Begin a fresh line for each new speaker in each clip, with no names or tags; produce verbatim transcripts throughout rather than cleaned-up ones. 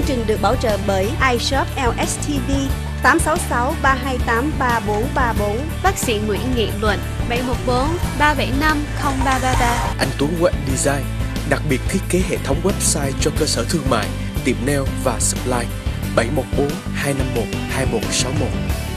trình được bảo trợ bởi iShop lờ ét tê vê tám sáu sáu ba hai tám ba bốn ba bốn.
Bác sĩ Nguyễn Nghị Luận bảy một bốn ba bảy năm không ba ba ba.
Anh Tuấn Web Design đặc biệt thiết kế hệ thống website cho cơ sở thương mại, tiệm nail và supply. Bảy một bốn hai năm một hai một sáu một.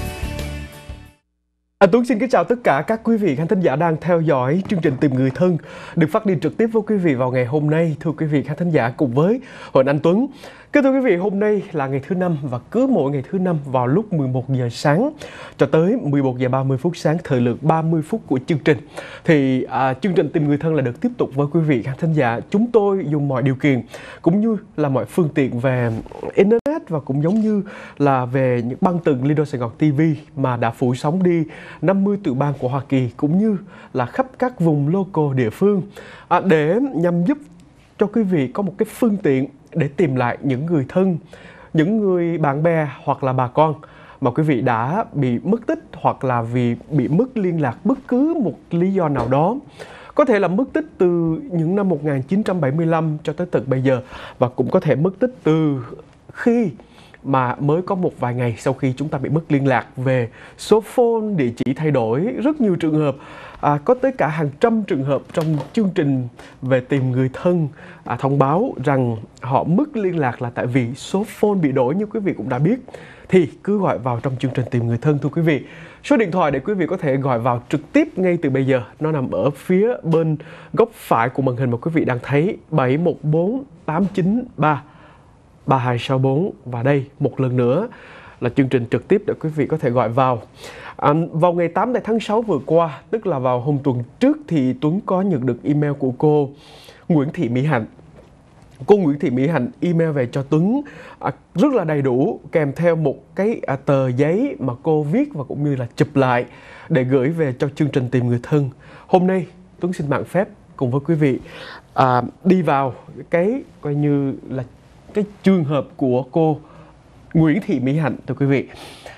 Anh Tuấn xin kính chào tất cả các quý vị khán thính giả đang theo dõi chương trình Tìm Người Thân được phát đi trực tiếp với quý vị vào ngày hôm nay. Thưa quý vị khán thính giả cùng với Huỳnh Anh Tuấn. Kính thưa quý vị, hôm nay là ngày thứ năm và cứ mỗi ngày thứ năm vào lúc mười một giờ sáng cho tới mười một giờ ba mươi phút sáng, thời lượng ba mươi phút của chương trình thì à, chương trình Tìm Người Thân là được tiếp tục với quý vị khán thính giả. Chúng tôi dùng mọi điều kiện cũng như là mọi phương tiện về internet và cũng giống như là về những băng tường Lido Sài Gòn ti vi mà đã phủ sóng đi năm mươi tiểu bang của Hoa Kỳ cũng như là khắp các vùng local địa phương à, để nhằm giúp cho quý vị có một cái phương tiện để tìm lại những người thân, những người bạn bè hoặc là bà con mà quý vị đã bị mất tích hoặc là vì bị mất liên lạc bất cứ một lý do nào đó. Có thể là mất tích từ những năm một nghìn chín trăm bảy mươi lăm cho tới tận bây giờ và cũng có thể mất tích từ khi mà mới có một vài ngày sau khi chúng ta bị mất liên lạc về số phone, địa chỉ thay đổi. Rất nhiều trường hợp, à, có tới cả hàng trăm trường hợp trong chương trình về Tìm Người Thân à, thông báo rằng họ mất liên lạc là tại vì số phone bị đổi như quý vị cũng đã biết. Thì cứ gọi vào trong chương trình Tìm Người Thân thưa quý vị. Số điện thoại để quý vị có thể gọi vào trực tiếp ngay từ bây giờ nó nằm ở phía bên góc phải của màn hình mà quý vị đang thấy, bảy một bốn tám chín ba ba hai sáu bốn. Và đây một lần nữa là chương trình trực tiếp để quý vị có thể gọi vào. À, vào ngày tám tháng sáu vừa qua, tức là vào hôm tuần trước, thì Tuấn có nhận được email của cô Nguyễn Thị Mỹ Hạnh. Cô Nguyễn Thị Mỹ Hạnh email về cho Tuấn à, rất là đầy đủ, kèm theo một cái à, tờ giấy mà cô viết và cũng như là chụp lại để gửi về cho chương trình Tìm Người Thân. Hôm nay Tuấn xin mạng phép cùng với quý vị à, đi vào cái coi như là cái trường hợp của cô Nguyễn Thị Mỹ Hạnh. Thưa quý vị,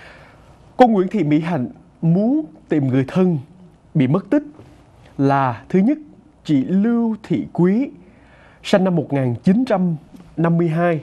cô Nguyễn Thị Mỹ Hạnh muốn tìm người thân bị mất tích là: thứ nhất, chị Lưu Thị Quý, sinh năm một nghìn chín trăm năm mươi hai.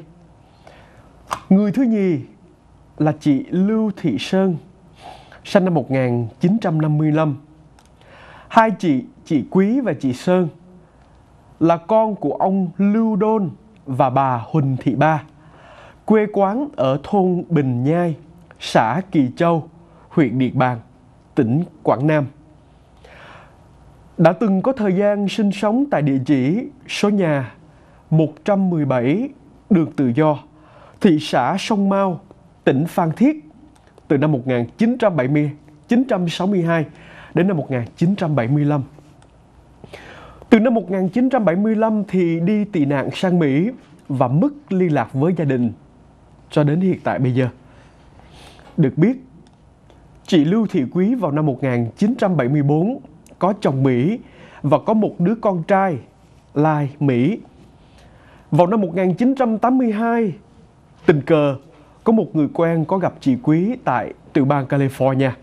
Người thứ nhì là chị Lưu Thị Sơn, sinh năm một nghìn chín trăm năm mươi lăm. Hai chị, chị Quý và chị Sơn là con của ông Lưu Đôn và bà Huỳnh Thị Ba, quê quán ở thôn Bình Nhai, xã Kỳ Châu, huyện Điện Bàn, tỉnh Quảng Nam. Đã từng có thời gian sinh sống tại địa chỉ số nhà một trăm mười bảy đường Tự Do, thị xã Sông Mau, tỉnh Phan Thiết từ năm một nghìn chín trăm bảy mươi, chín trăm sáu mươi hai đến năm một nghìn chín trăm bảy mươi lăm. Từ năm một nghìn chín trăm bảy mươi lăm thì đi tị nạn sang Mỹ và mất liên lạc với gia đình cho đến hiện tại bây giờ. Được biết, chị Lưu Thị Quý vào năm một nghìn chín trăm bảy mươi tư có chồng Mỹ và có một đứa con trai lai Mỹ. Vào năm một nghìn chín trăm tám mươi hai, tình cờ có một người quen có gặp chị Quý tại tiểu bang California.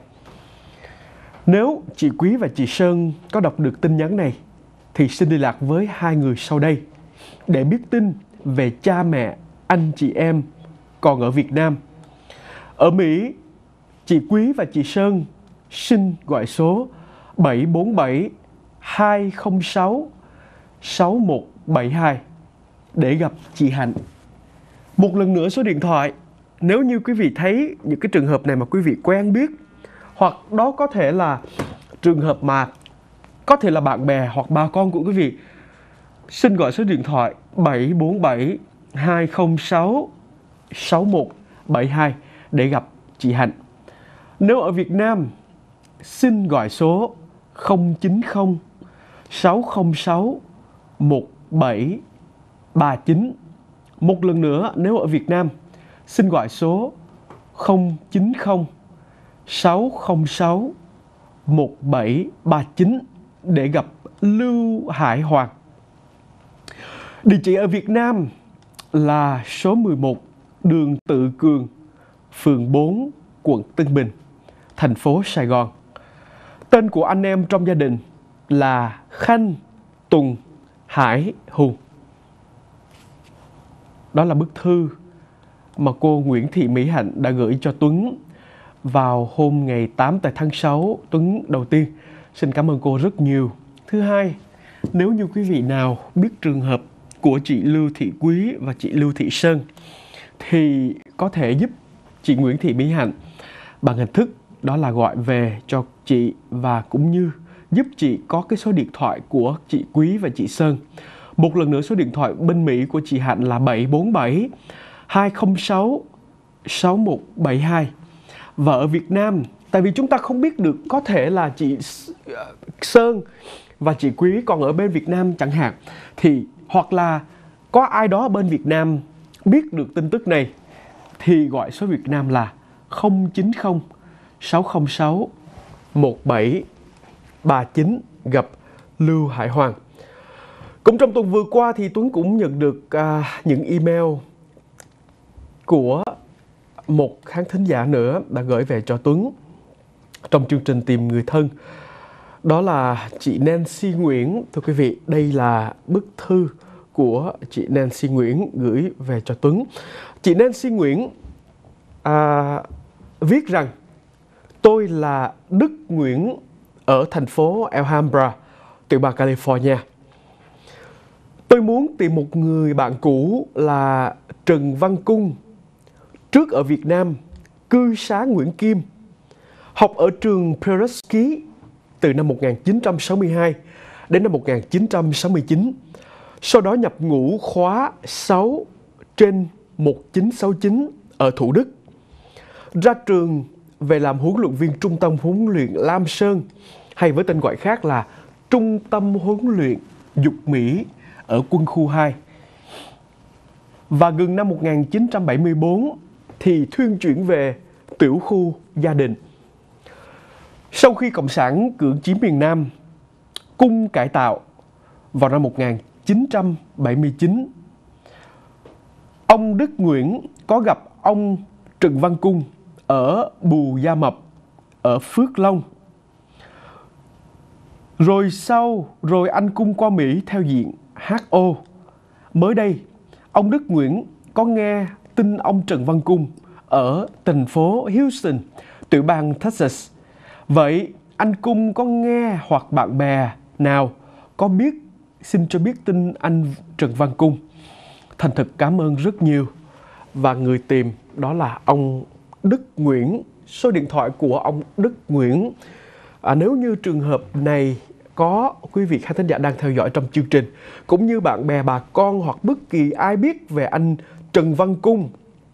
Nếu chị Quý và chị Sơn có đọc được tin nhắn này thì xin liên lạc với hai người sau đây để biết tin về cha mẹ, anh chị em còn ở Việt Nam. Ở Mỹ, chị Quý và chị Sơn xin gọi số bảy bốn bảy hai không sáu sáu một bảy hai để gặp chị Hạnh. Một lần nữa số điện thoại, nếu như quý vị thấy những cái trường hợp này mà quý vị quen biết, hoặc đó có thể là trường hợp mà có thể là bạn bè hoặc bà con của quý vị, xin gọi số điện thoại bảy bốn bảy hai không sáu sáu một bảy hai để gặp chị Hạnh. Nếu ở Việt Nam, xin gọi số không chín không sáu không sáu một bảy ba chín. Một lần nữa, nếu ở Việt Nam, xin gọi số không chín không sáu không sáu một bảy ba chín để gặp Lưu Hải Hoàng. Địa chỉ ở Việt Nam là số mười một đường Tự Cường, phường bốn, quận Tân Bình, thành phố Sài Gòn. Tên của anh em trong gia đình là Khanh, Tùng, Hải, Hùng. Đó là bức thư mà cô Nguyễn Thị Mỹ Hạnh đã gửi cho Tuấn vào hôm ngày tám tại tháng sáu. Tuấn đầu tiên xin cảm ơn cô rất nhiều. Thứ hai, nếu như quý vị nào biết trường hợp của chị Lưu Thị Quý và chị Lưu Thị Sơn thì có thể giúp chị Nguyễn Thị Mỹ Hạnh bằng hình thức đó là gọi về cho chị và cũng như giúp chị có cái số điện thoại của chị Quý và chị Sơn. Một lần nữa số điện thoại bên Mỹ của chị Hạnh là bảy bốn bảy hai không sáu sáu một bảy hai. Và ở Việt Nam, tại vì chúng ta không biết được, có thể là chị Sơn và chị Quý còn ở bên Việt Nam chẳng hạn, thì hoặc là có ai đó ở bên Việt Nam biết được tin tức này thì gọi số Việt Nam là không chín không sáu không sáu một bảy ba chín, gặp Lưu Hải Hoàng. Cũng trong tuần vừa qua thì Tuấn cũng nhận được uh, những email của một khán thính giả nữa đã gửi về cho Tuấn trong chương trình Tìm Người Thân. Đó là chị Nancy Nguyễn. Thưa quý vị, đây là bức thư của chị Nancy Nguyễn gửi về cho Tuấn. Chị Nancy Nguyễn à, viết rằng: tôi là Đức Nguyễn ở thành phố Alhambra, tiểu bang California. Tôi muốn tìm một người bạn cũ là Trần Văn Cung, trước ở Việt Nam, cư xá Nguyễn Kim, học ở trường Peruski từ năm một nghìn chín trăm sáu mươi hai đến năm một nghìn chín trăm sáu mươi chín. Sau đó nhập ngũ khóa sáu trên một chín sáu chín ở Thủ Đức. Ra trường về làm huấn luyện viên Trung tâm huấn luyện Lam Sơn, hay với tên gọi khác là Trung tâm huấn luyện Dục Mỹ ở quân khu hai. Và gần năm một nghìn chín trăm bảy mươi tư thì thuyên chuyển về tiểu khu Gia Định. Sau khi Cộng sản cưỡng chiếm miền Nam, Cung cải tạo vào năm một nghìn chín trăm bảy mươi chín. Ông Đức Nguyễn có gặp ông Trần Văn Cung ở Bù Gia Mập, ở Phước Long. Rồi sau, rồi anh Cung qua Mỹ theo diện hát o. Mới đây, ông Đức Nguyễn có nghe tin ông Trần Văn Cung ở thành phố Houston, tiểu bang Texas. Vậy anh Cung có nghe hoặc bạn bè nào có biết, xin cho biết tin anh Trần Văn Cung. Thành thực cảm ơn rất nhiều. Và người tìm đó là ông Đức Nguyễn. Số điện thoại của ông Đức Nguyễn, à, nếu như trường hợp này có quý vị khán thính giả đang theo dõi trong chương trình, cũng như bạn bè bà con hoặc bất kỳ ai biết về anh Trần Văn Cung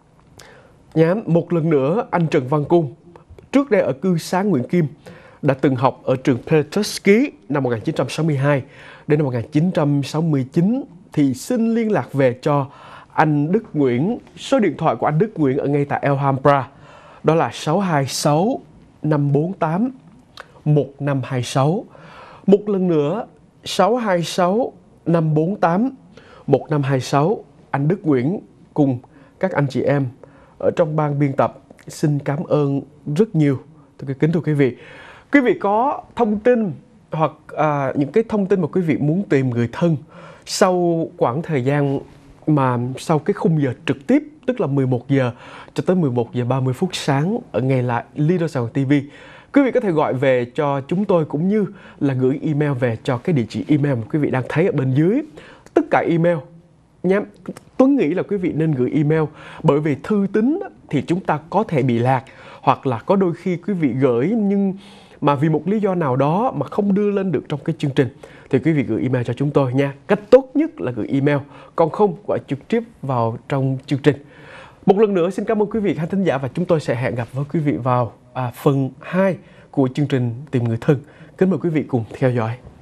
nhá. Một lần nữa, anh Trần Văn Cung trước đây ở cư xá Nguyễn Kim đã từng học ở trường Peruski năm một nghìn chín trăm sáu mươi hai đến năm một nghìn chín trăm sáu mươi chín, thì xin liên lạc về cho anh Đức Nguyễn. Số điện thoại của anh Đức Nguyễn ở ngay tại Alhambra đó là sáu hai sáu năm bốn tám một năm hai sáu. Một lần nữa, sáu hai sáu năm bốn tám một năm hai sáu. Anh Đức Nguyễn cùng các anh chị em ở trong ban biên tập xin cảm ơn rất nhiều. Thưa kính thưa quý vị, quý vị có thông tin hoặc à, những cái thông tin mà quý vị muốn tìm người thân sau quãng thời gian mà sau cái khung giờ trực tiếp, tức là mười một giờ cho tới mười một giờ ba mươi phút sáng ở ngày lại Leader Sài Gòn ti vi, quý vị có thể gọi về cho chúng tôi cũng như là gửi email về cho cái địa chỉ email mà quý vị đang thấy ở bên dưới. Tất cả email nhé. Tuấn nghĩ là quý vị nên gửi email, bởi vì thư tín thì chúng ta có thể bị lạc, hoặc là có đôi khi quý vị gửi nhưng mà vì một lý do nào đó mà không đưa lên được trong cái chương trình, thì quý vị gửi email cho chúng tôi nha. Cách tốt nhất là gửi email, còn không gọi trực tiếp vào trong chương trình. Một lần nữa xin cảm ơn quý vị khán thính giả, và chúng tôi sẽ hẹn gặp với quý vị vào à, phần hai của chương trình Tìm Người Thân. Kính mời quý vị cùng theo dõi.